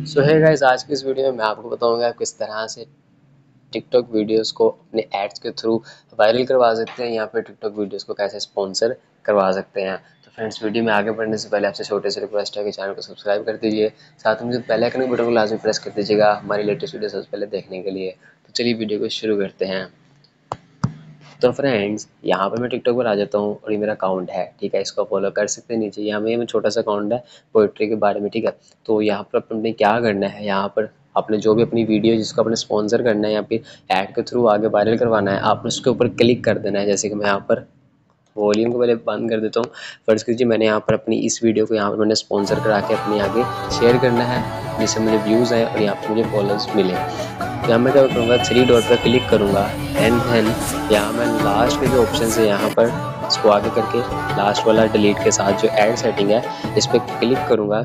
सो है गाइस, आज की इस वीडियो में मैं आपको बताऊंगा आप किस तरह से टिकटॉक वीडियोस को अपने एड्स के थ्रू वायरल करवा सकते हैं या फिर टिकटॉक वीडियोस को कैसे स्पॉन्सर करवा सकते हैं। तो फ्रेंड्स, वीडियो में आगे बढ़ने से पहले आपसे छोटे से रिक्वेस्ट है कि चैनल को सब्सक्राइब कर दीजिए, साथ में जो बेल आइकन के बटन को लाजमी प्रेस कर दीजिएगा हमारी लेटेस्ट वीडियो सबसे पहले देखने के लिए। तो चलिए वीडियो को शुरू करते हैं। तो फ्रेंड्स, यहाँ पर मैं टिकटॉक पर आ जाता हूँ और ये मेरा अकाउंट है, ठीक है। इसको फॉलो कर सकते हैं। नीचे यहाँ में छोटा सा अकाउंट है पोइट्री के बारे में, ठीक है। तो यहाँ पर अपने क्या करना है, यहाँ पर आपने जो भी अपनी वीडियो जिसको आपने स्पॉन्सर करना है या फिर ऐड के थ्रू आगे वायरल करवाना है, आपने उसके ऊपर क्लिक कर देना है। जैसे कि मैं यहाँ पर वॉल्यूम को पहले बंद कर देता हूँ। फर्ज कीजिए मैंने यहाँ पर अपनी इस वीडियो को यहाँ पर मैंने स्पॉन्सर करा के अपने आगे शेयर करना है, जिससे मुझे व्यूज़ आए और यहाँ पर मुझे फॉलोअर्स मिले। यहाँ मैं क्या करूँगा, 3 डॉट पर क्लिक करूँगा एंड देन यहाँ मैं लास्ट के जो ऑप्शन है यहाँ पर इसको आगे करके लास्ट वाला डिलीट के साथ जो ऐड सेटिंग है इस पर क्लिक करूँगा।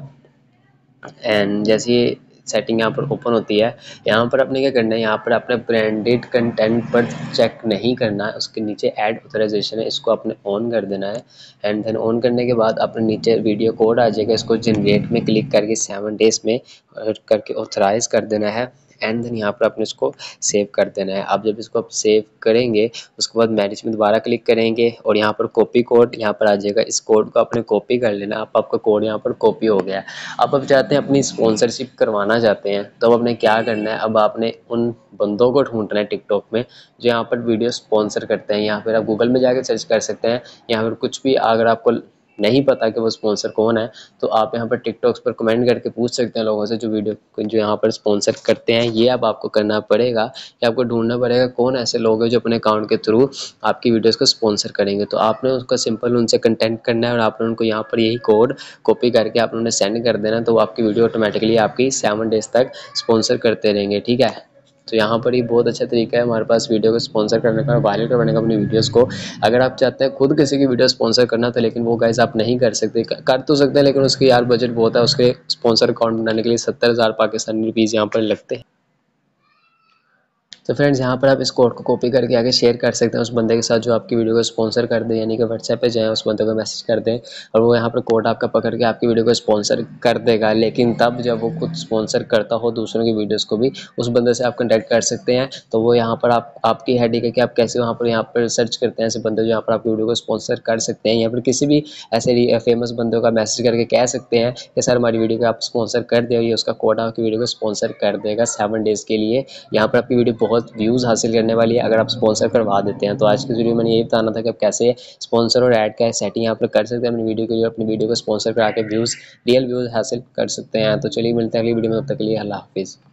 एंड जैसे ये सेटिंग यहाँ पर ओपन होती है, यहाँ पर आपने क्या करना है, यहाँ पर आपने ब्रांडेड कंटेंट पर चेक नहीं करना है, उसके नीचे ऐड ऑथराइजेशन है, इसको आपने ऑन कर देना है। एंड देन ऑन करने के बाद अपने नीचे वीडियो कोड आ जाएगा, इसको जनरेट में क्लिक करके 7 डेज में करके ऑथराइज कर देना है। एंड देन यहाँ पर आपने इसको सेव कर देना है। आप जब इसको आप सेव करेंगे उसके बाद मैनेज में दोबारा क्लिक करेंगे और यहाँ पर कॉपी कोड यहाँ पर आ जाएगा, इस कोड को आपने कॉपी कर लेना। आपका कोड यहाँ पर कॉपी हो गया। अब चाहते हैं अपनी स्पॉन्सरशिप करवाना चाहते हैं, तो अब आपने क्या करना है, अब आपने उन बंदों को ढूंढना है टिकटॉक में जो यहाँ पर वीडियो स्पॉन्सर करते हैं। यहाँ पर आप गूगल में जाकर सर्च कर सकते हैं। यहाँ पर कुछ भी अगर आपको नहीं पता कि वो स्पॉन्सर कौन है, तो आप यहाँ पर टिकटॉक्स पर कमेंट करके पूछ सकते हैं लोगों से जो वीडियो जो यहाँ पर स्पॉन्सर करते हैं। ये अब आपको करना पड़ेगा कि आपको ढूंढना पड़ेगा कौन ऐसे लोग हैं जो अपने अकाउंट के थ्रू आपकी वीडियोस को स्पॉन्सर करेंगे। तो आपने उसका सिंपल उनसे कंटेंट करना है और आपने उनको यहाँ पर यही कोड कॉपी करके आप उन्हें सेंड कर देना, तो आपकी वीडियो ऑटोमेटिकली आपकी 7 डेज तक स्पॉन्सर करते रहेंगे, ठीक है। तो यहाँ पर ही बहुत अच्छा तरीका है हमारे पास वीडियो को स्पॉन्सर करने का, वायरल करवाने का अपनी वीडियोस को। अगर आप चाहते हैं खुद किसी की वीडियो स्पॉन्सर करना, तो लेकिन वो गाइस आप नहीं कर सकते, कर तो सकते हैं लेकिन उसकी यार बजट बहुत है, उसके स्पॉन्सर अकाउंट बनाने के लिए 70,000 पाकिस्तानी रुपीज़ यहाँ पर लगते हैं। तो फ्रेंड्स, यहाँ पर आप इस कोड को कॉपी करके आगे शेयर कर सकते हैं उस बंदे के साथ जो आपकी वीडियो को स्पॉन्सर कर दे, यानी कि व्हाट्सएप पे जाएँ, उस बंदे को मैसेज कर दें और वो यहाँ पर कोड आपका पकड़ के आपकी वीडियो को स्पॉन्सर कर देगा। लेकिन तब जब वो खुद स्पॉन्सर करता हो दूसरों की वीडियोज़ को भी, उस बंदे से आप कॉन्टैक्ट कर सकते हैं। तो वो यहाँ पर आपकी हेडेक है कि आप कैसे यहाँ पर सर्च करते हैं ऐसे बंदे जो यहाँ पर आपकी वीडियो को स्पॉन्सर कर सकते हैं, या फिर किसी भी ऐसे फेमस बंदों का मैसेज करके कह सकते हैं कि सर हमारी वीडियो को आप स्पॉन्सर कर दे, ये उसका कोड आपकी वीडियो को स्पॉन्सर कर देगा 7 डेज़ के लिए। यहाँ पर आपकी वीडियो बहुत व्यूज़ हासिल करने वाली है अगर आप स्पॉन्सर करवा देते हैं। तो आज की वीडियो में यही बताना था कि आप कैसे स्पॉन्सर और ऐड का सेटिंग यहाँ पर कर सकते हैं अपनी वीडियो के लिए, अपनी वीडियो को स्पॉन्सर करा के रियल व्यूज़ हासिल कर सकते हैं। तो चलिए मिलते हैं अगली वीडियो में, तब तक के लिए अल्लाह हाफिज़।